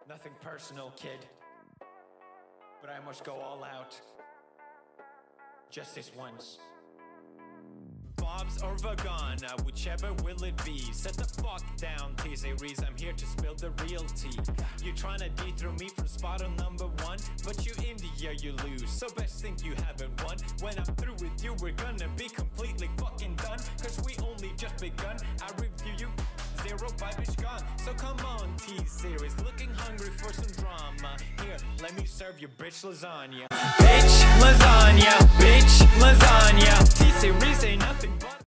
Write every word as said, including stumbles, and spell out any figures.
Nothing personal, kid. But I must go all out. Just this once. Bob's or Vagana, whichever will it be. Set the fuck down, T-Series, I'm here to spill the real tea. You tryna dethrone me from spot on number one, but you India, you lose, so best think you haven't won. When I'm through with you, we're gonna be completely fucking done, cause we only just begun. I review you, zero vibe is gone. So come on, T-Series, looking hungry for some drama. Here, let me serve you bitch lasagna. Bitch lasagna, bitch lasagna. T-Series ain't nothing but